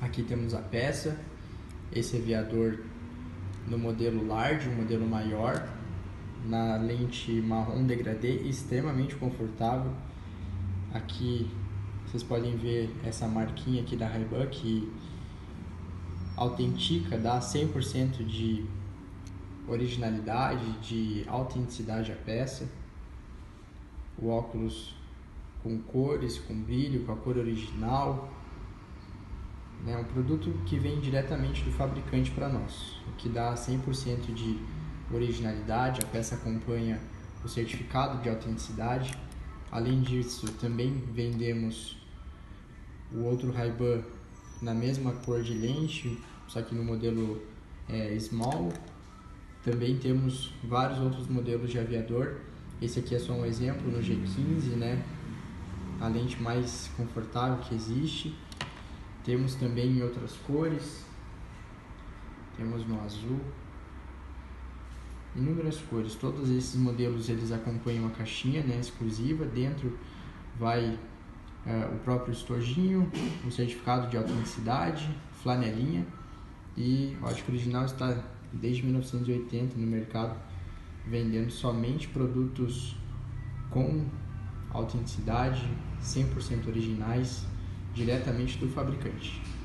Aqui temos a peça, esse aviador no modelo large, um modelo maior, na lente marrom degradê, extremamente confortável. Aqui vocês podem ver essa marquinha aqui da Ray-Ban que autentica, dá 100% de originalidade, de autenticidade à peça. O óculos com cores, com brilho, com a cor original. É um produto que vem diretamente do fabricante para nós, o que dá 100% de originalidade. A peça acompanha o certificado de autenticidade. Além disso, também vendemos o outro Ray-Ban na mesma cor de lente, só que no modelo Small. Também temos vários outros modelos de aviador. Esse aqui é só um exemplo, no G15, né? A lente mais confortável que existe. Temos também em outras cores, temos no azul, inúmeras cores. Todos esses modelos eles acompanham a caixinha, né, exclusiva. Dentro vai o próprio estojinho, o certificado de autenticidade, flanelinha, e o Ótica Original está desde 1980 no mercado, vendendo somente produtos com autenticidade, 100% originais, diretamente do fabricante.